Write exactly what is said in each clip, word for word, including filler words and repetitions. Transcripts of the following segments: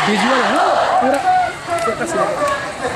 Visual है ना पूरा फोकस है।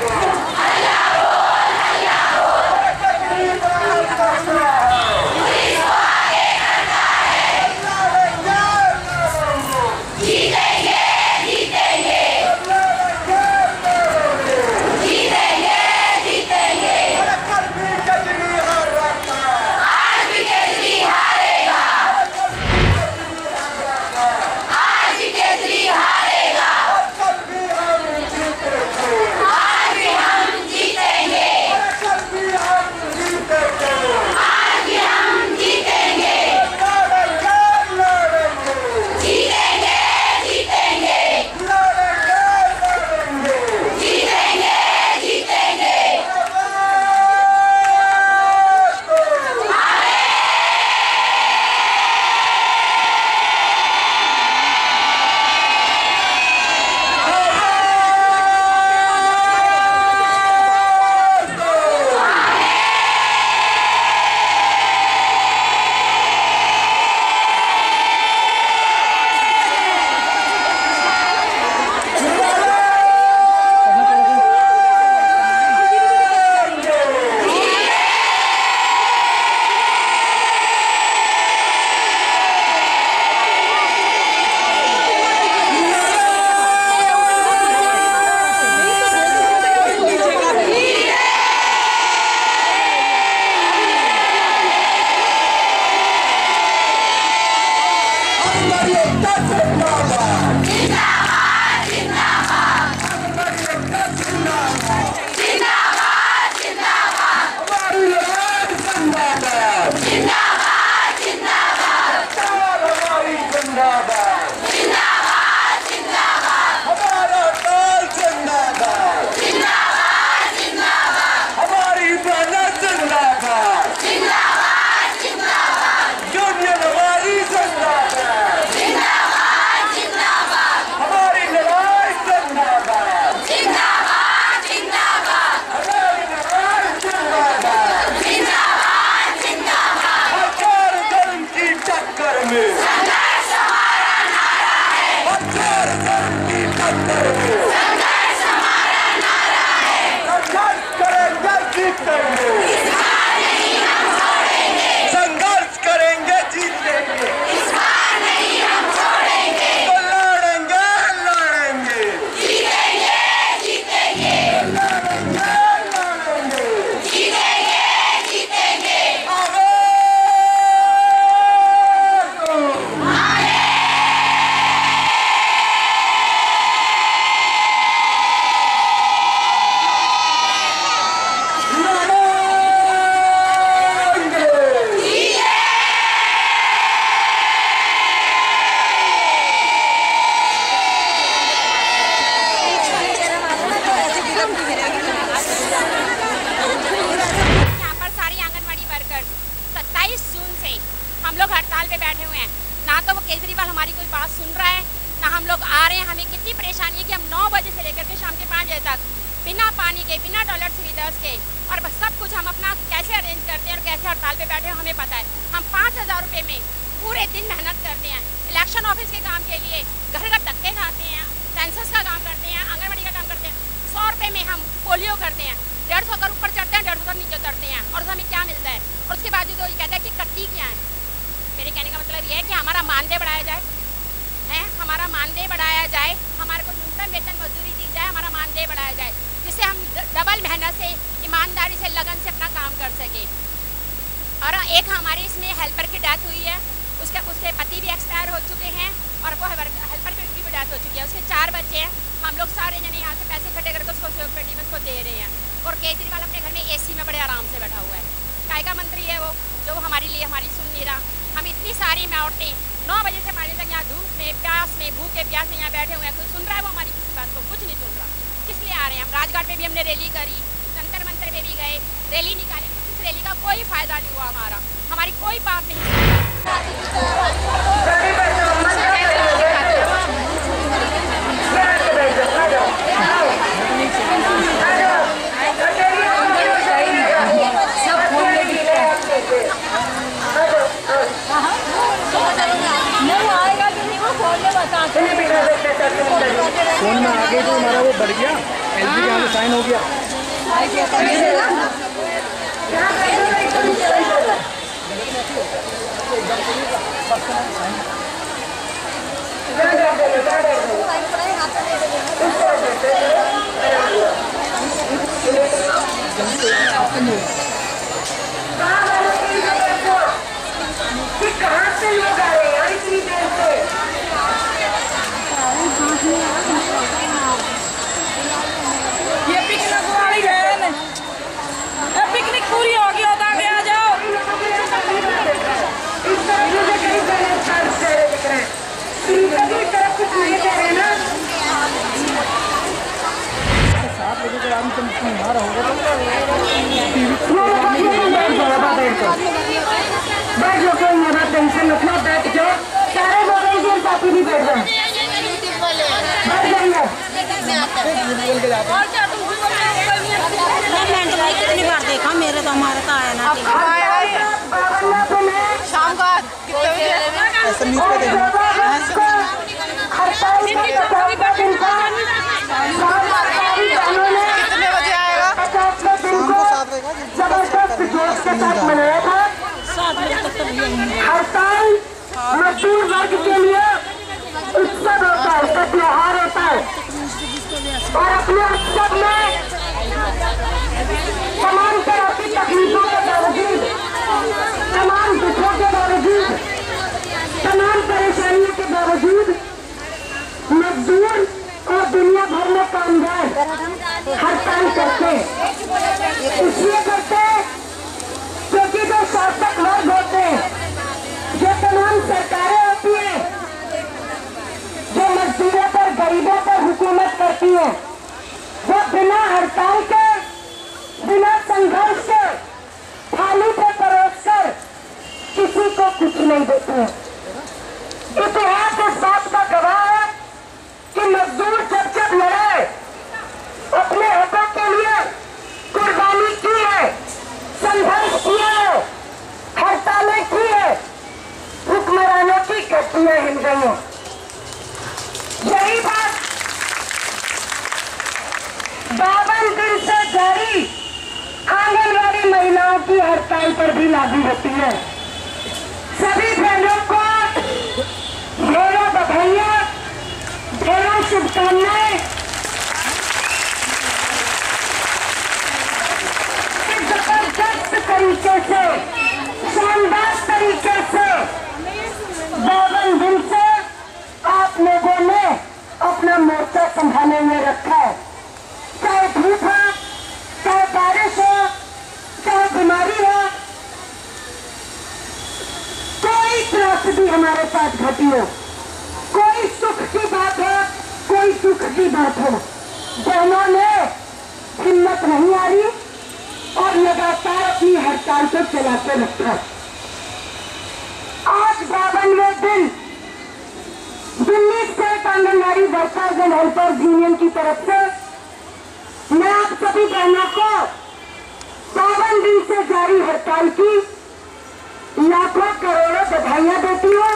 हम लोग हड़ताल पे बैठे हुए हैं, ना तो वो केजरीवाल हमारी कोई बात सुन रहा है, ना हम लोग आ रहे हैं। हमें कितनी परेशानी है कि हम नौ बजे से लेकर के शाम के पाँच बजे तक बिना पानी के, बिना टॉयलेट सुविधाओं के और सब कुछ हम अपना कैसे अरेंज करते हैं और कैसे हड़ताल पे बैठे हैं हमें पता है। हम पाँच हज़ार रुपये में पूरे दिन मेहनत करते हैं, इलेक्शन ऑफिस के काम के लिए घर घर धक्के खाते हैं, सेंसस का काम करते हैं, आंगनबाड़ी का काम करते हैं। सौ रुपये में हम पोलियो करते हैं, डेढ़ सौ का ऊपर चढ़ते हैं, डेढ़ सौ का नीचे उतरते हैं और हमें क्या मिलता है। और उसके बाद जो ये कहता है कि कट्टी क्या है, मेरे कहने का मतलब ये है कि हमारा मानदेय बढ़ाया जाए, हैं हमारा मानदेय बढ़ाया जाए, हमारे को न्यूनतम वेतन मजदूरी दी जाए, हमारा मानदेय बढ़ाया जाए, जिससे हम डबल मेहनत से, ईमानदारी से, लगन से अपना काम कर सकें। और एक हमारे इसमें हेल्पर की डेथ हुई है, उसके उसके पति भी एक्सपायर हो चुके हैं और वो हेल्पर की भी डेथ हो चुकी है, उसके चार बच्चे हैं। हम लोग सारे जने यहाँ से पैसे इकट्ठे करके उसको सहयोग पेटी में उसको दे रहे हैं और केजरीवाल अपने घर में एसी में बड़े आराम से बैठा हुआ है। काय का मंत्री है वो जो हमारे लिए हमारी सुन नहीं रहा। हम इतनी सारी मैं औरतें नौ बजे से पाँच बजे तक यहाँ धूप में, प्यास में, भूखे प्यास में यहाँ बैठे हुए हैं। कोई सुन रहा है वो हमारी किसी बात को? कुछ नहीं सुन रहा। किस लिए आ रहे हैं हम? राजघाट पे भी हमने रैली करी, जंतर मंतर पे भी गए, रैली निकाली, इस रैली का कोई फायदा नहीं हुआ हमारा, हमारी कोई बात नहीं सुनी। नहीं आएगा कि नहीं वो खोलने बताते हैं। फोन में आगे तो हमारा वो बढ़ गया, एलजी के आगे साइन हो गया। कहाँ से लोग आ रहे हैं इतनी देर से? ये पिकनिक वाली है, पिकनिक पूरी हो गई, होता गया जाओ। इस तरह मुझे कई जगह चार चेहरे दिख रहे हैं, कभी तरफ कुछ नहीं कह रहे ना। सात बजे के बाद तुम तुम्हारा होगा तो बैठ लो, कोई मेरा टेंशन रखना, बैठ जाओ। सारे मोबाइल साथी भी बैठ जाओ, बैठ जाइए। कितनी बार देखा, मेरे तो हमारे तो आया ना शाम को कितने बजे ऐसा न्यूज़ पे देखना। कितने बजे आएगा? जबरदस्त जोश के साथ मनाया था। हड़ताल मजदूर वर्ग के लिए उत्सव होता है, उसका त्योहार होता है, और अपने उत्सव में तमाम तरह की तकलीफों के बावजूद, तमाम दुखों के बावजूद, तमाम परेशानियों के बावजूद मजदूर और दुनिया भर में कामगार हड़ताल करते हैं। इसलिए करते हैं क्योंकि जो शासक वर्ग होते हैं, जो तमाम सरकारें होती हैं, जो मजदूरों पर, गरीबों पर हुकूमत करती हैं, वो बिना हड़ताल के, बिना संघर्ष के, थाली पे परोस कर किसी को कुछ नहीं देते हैं। इतिहास इस बात का गवाह है कि मजदूर जब जब लड़े, अपने हकों के लिए कुर्बानी की है, संघर्ष किया है, हड़तालें की है, हुक्मरानों की गद्दियां हिल गई हैं। यही बात बावन दिन से जारी आंगनवाड़ी महिलाओं की हड़ताल पर भी लागू होती है। सभी बहनों को ढेरों बधाइयां, ढेरों शुभकामनाएं। जबरदस्त तरीके से, शानदार तरीके से बावन दिन से आप लोगों ने अपना मोर्चा संभाले हुए रखा है। चाहे धूप हो, चाहे बारिश हो, चाहे बीमारी हो, कोई त्रासदी हमारे साथ घटी हो, कोई सुख की बात हो, कोई दुख की बात हो, बहनों ने हिम्मत नहीं आ रही और लगातार अपनी हड़ताल को चलाते रखा। आज बावनवें दिन Delhi state anganwadi workers and helpers union की तरफ से मैं आप सभी बहनों को बावन दिन से जारी हड़ताल की लाखों करोड़ों बधाइयां देती हूँ।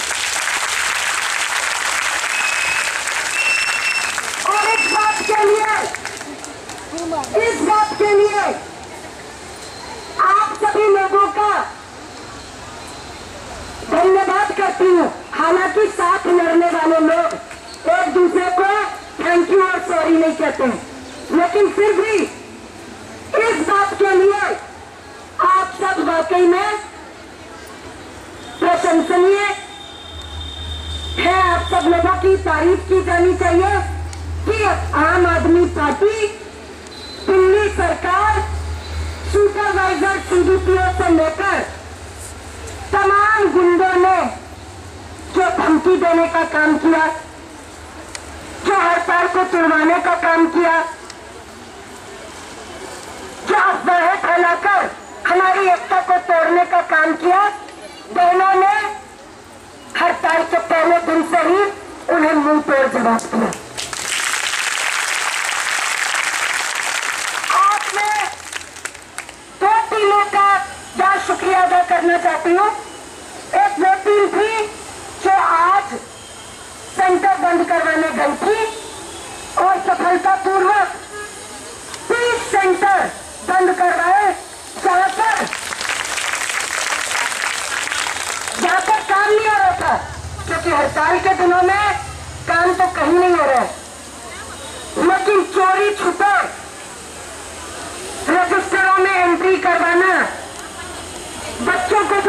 और इस बात के लिए, इस बात के लिए आप सभी लोगों का धन्यवाद करती हूँ। हालांकि साथ लड़ने वाले लोग एक दूसरे को थैंक यू और सॉरी नहीं कहते हैं, लेकिन फिर भी इस बात के लिए आप सब वाकई में प्रशंसनीय है। आप सब लोगों की तारीफ की जानी चाहिए कि आम आदमी पार्टी, दिल्ली सरकार, सुपरवाइजर सीडीपीओ से लेकर तमाम गुंडों ने जो धमकी देने का काम किया, जो हड़ताल को तुड़वाने का काम किया, जो अफवाहें फैलाकर हमारी एकता को तोड़ने का काम किया, दोनों ने हड़ताल के पहले दिन से ही उन्हें मुंह तोड़ जवाब दिया। आपने दो टीमों का बहुत शुक्रिया अदा करना चाहती हूँ। एक वो टीम थी जो आज सेंटर बंद करवाने गई थी, बंद कर रहे हैं जहां पर जहां पर काम नहीं हो रहा था, क्योंकि हड़ताल के दिनों में काम तो कहीं नहीं हो रहा है, लेकिन चोरी छुपे रजिस्टरों में एंट्री करवाना, बच्चों को